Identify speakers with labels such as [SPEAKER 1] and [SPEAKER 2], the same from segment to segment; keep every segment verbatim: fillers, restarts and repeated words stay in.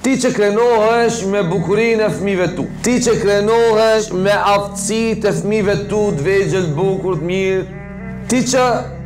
[SPEAKER 1] Ti që krenohesh me bukurinë e fëmijëve tu. Ti që krenohesh me aftësitë e fëmijëve tu të vegjël, bukur, të mirë. Ti që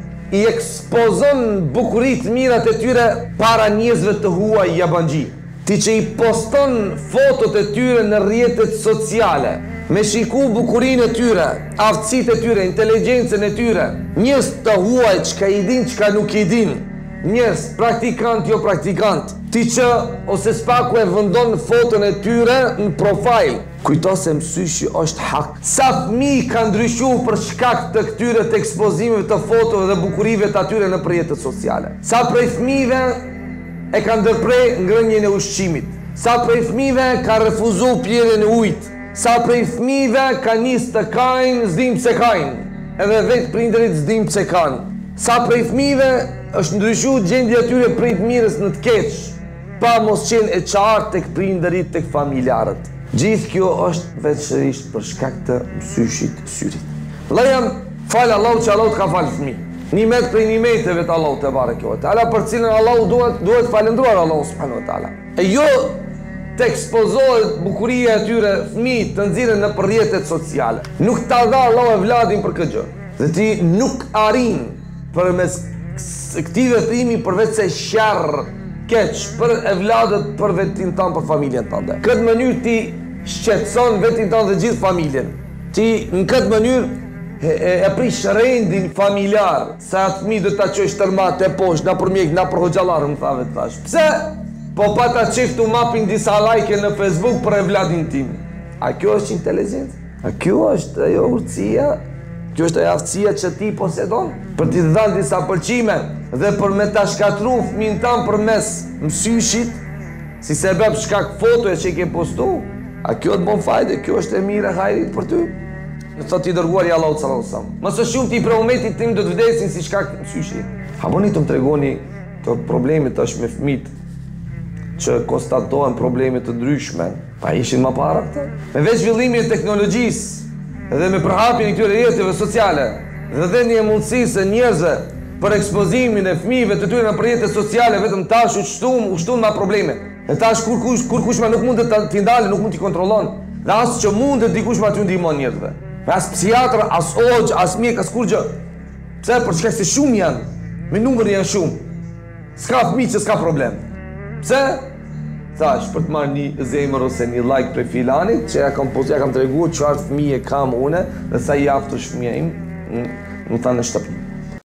[SPEAKER 1] i ekspozon bukuritë të mirat e tyre para njerëzve të huaj jabanxhi. Ti që i poston fotot e tyre në rrjetet sociale, me shiku bukurinë e tyre, aftësitë e tyre, inteligjencën e tyre, njerëz të huaj çka i din, çka nuk i din, njerëz praktikant jo praktikant. Ti që ose spaku e vendon foton e tyre në profil, kujto se mësyshi është hak. Sa fëmijë kanë ndryshuar për shkak të këtyre të ekspozimeve të fotove dhe bukurive të atyre në rrjetet sociale. Sa prej fëmijëve e kanë ndërprej ngrënien e ushqimit. Sa prej fëmijëve ka refuzuar pirjen e ujit. Sa prej fëmijëve ka nis të kajnë, s'dim pse kajnë. Edhe vetë prindërit s'dim pse kanë. Sa prej fëmijëve është ndryshuar gjendja e tyre prej të mirës në të keq, pa mos qenë e qartë tek prindërit, tek familjarët. Gjithë kjo është veçërisht për shkak të mësyshit syrit. Vëllai jam, falë Allahu që Allahu të ka falë fëmijë. Nimet prej nimeteve të Allahu te bareke ve teala, për cilën Allahu duhet duhet falendruar Allahu subhanahu wa taala. E jo të ekspozohet bukuria e tyre fëmijë të nxirren në rrjetet sociale. Nuk ta dha Allahu evladin për këtë gjë. Dhe ti nuk arrin përmes këtij veprimi përveç se sharr keq për evladët, për vetin tënd, për familjen tënde. Këtë mënyrë ti shqetëson vetin tënd dhe gjithë familjen. Ti në këtë mënyrë e, e, e prish rendin familjar, se atë fëmijë do ta çosh tërmat e poshtë, na për mjek, na për hoxhallar, më thave të thash. Pse? Po pa ta çiftu mapin disa like në Facebook për evladin tim. A kjo është inteligjencë? A kjo është ajo urtësia? Kjo është ajo aftësia që ti posedon për t'i dhënë disa pëlqime dhe për me ta shkatruar fëmin tan përmes mësyshit, si sebeb shkak fotoje që i ke postu. A kjo të bën fajde? Kjo është e mirë e hajrit për ty? Në thotë i dërguari Allahu sallallahu alaihi wasallam. Mësë shumë ti për umetit tim do të vdesin si shkak mësyshi. Haboni të më tregoni të problemet është me fëmit që konstatohen probleme të ndryshme. Pa ishin më para këta? Me veç zhvillimin e teknologjisë dhe me përhapjen e këtyre rrjeteve sociale, dhe dhënia e mundësisë njerëzve për ekspozimin e fëmijëve të tyre në rrjetet sociale, vetëm tash u shtum, u shtum me probleme. E tash kur kush kur kush më nuk mund të t'i ndalë, nuk mund t'i kontrollon. Dhe as që mundet dikush më aty ndihmon njerëzve. As psikiatër, as hoxh, as mjek, as kur gjë. Pse? Për shkak se shumë janë, me numër janë shumë. S'ka fëmijë që s'ka problem. Pse? Thash, për të marrë një zemër ose një like prej filanit, që ja kam, ja kam treguar çfarë fëmijë kam une dhe sa i aftë është fëmija im, më thanë në shtëpi.